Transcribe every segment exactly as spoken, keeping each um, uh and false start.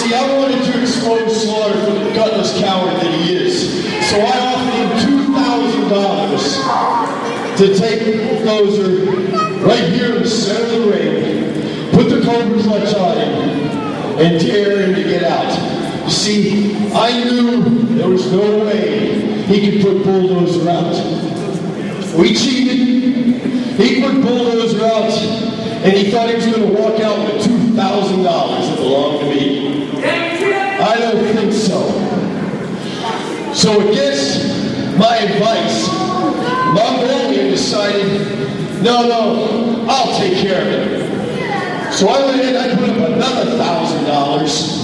See, I wanted to expose Slaughter for the gutless coward that he is. So I offered him two thousand dollars to take Bulldozer right here in the center of the ring, put the Cobra clutch on him, and dare him to get out. You see, I knew there was no way he could put Bulldozer out. We cheated. He put Bulldozer out, and he thought he was going to walk out with two thousand dollars that belonged to me. I don't think so. So against my advice, Mongolian decided, no, no, I'll take care of it. So I went in, I put up another thousand dollars.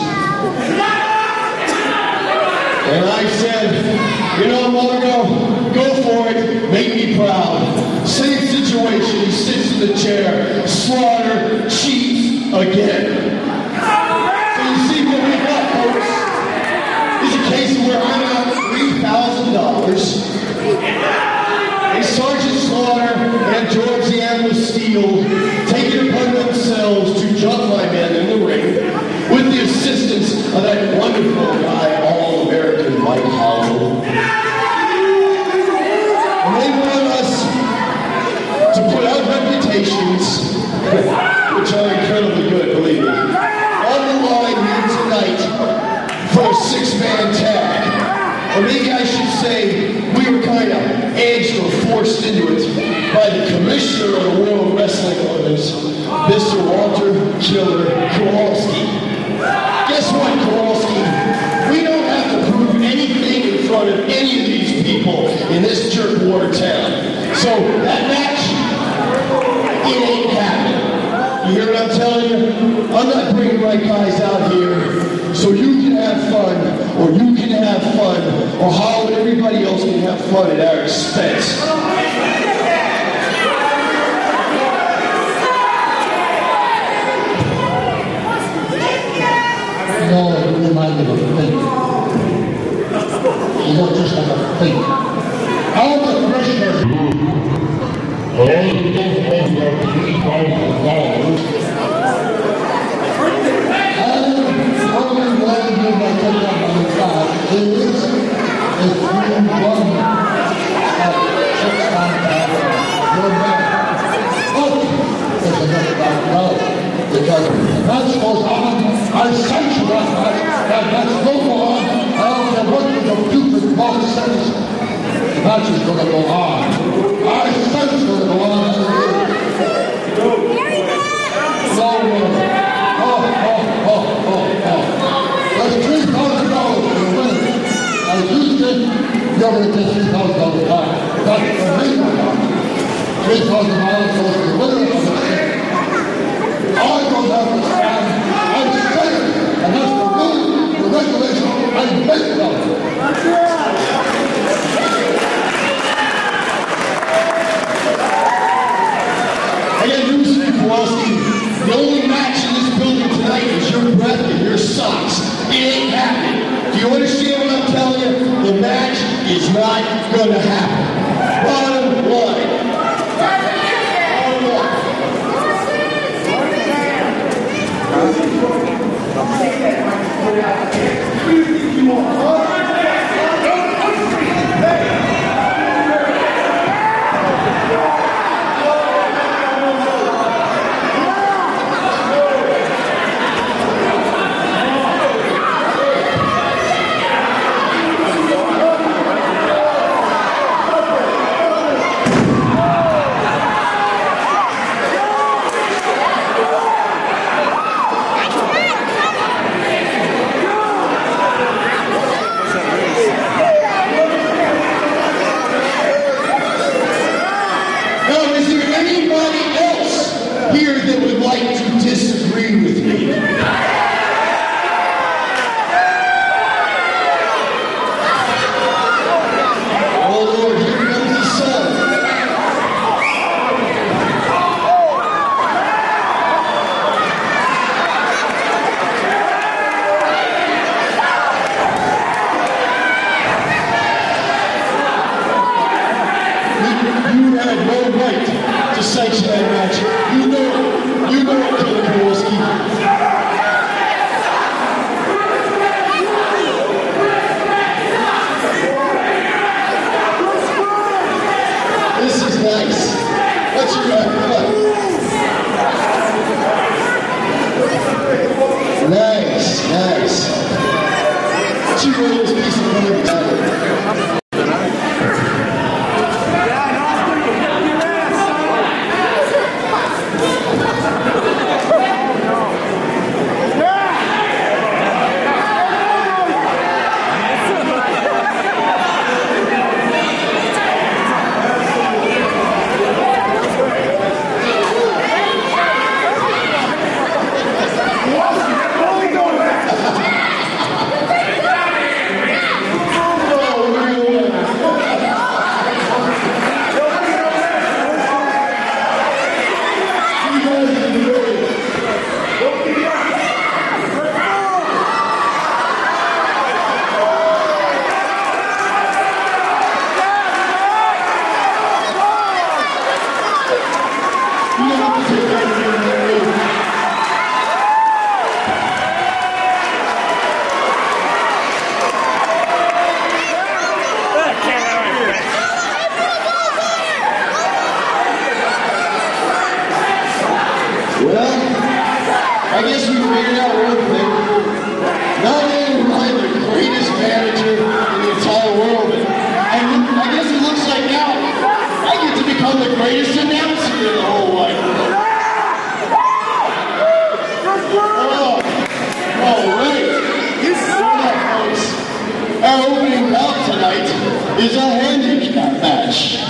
And I said, you know, Margo, go for it, make me proud. Same situation, he sits in the chair, Slaughter cheats again. So you see what we got, folks, is a case where I got three thousand dollars. And Sergeant Slaughter and George the Animal STEELE take it upon themselves to jump my men in the ring with the assistance of that wonderful guy, All-American Mike Hollow. And they want us to put our reputations, which are incredibly good, believe me, on the line here tonight for a six-man tag. Or maybe I should say we were kind of edged or forced into it by the commissioner of the World Wrestling Organs, Mister Walter Killer Kowalski. Guess what, Kowalski? We don't have to prove anything in front of any of these people in this jerkwater town. So that match, it ain't happening. You hear what I'm telling you? I'm not bringing the right guys out here so you can have fun, or you can have fun, or how everybody else can have fun at our expense. No, you remind me of a thing. You look just like a thing. All the prisoners, all the things that three thousand dollars. And only one you might take up on the side is a three one at six thousand your man. But there's enough about now because that's goes on. I censure that match, that match will go on. I don't care what the stupid boss says. The match is going to go on. I sense it's going to go on. No, no. Oh, oh, oh, oh, oh. That's three thousand dollars for the winner. As you said, you're going to get three thousand dollars back. That's the main one. three thousand dollars goes to the winner of the thing. I don't have to stand. I'm saying, and that's the rule, the regulation, I make them. I got news for you, Kowalski. The only match in this building tonight is your breath and your socks. It ain't happening. Do you understand what I'm telling you? The match is not going to happen. Bottom line. Yes, yes. Two words, piece of money together. Is a handicap match.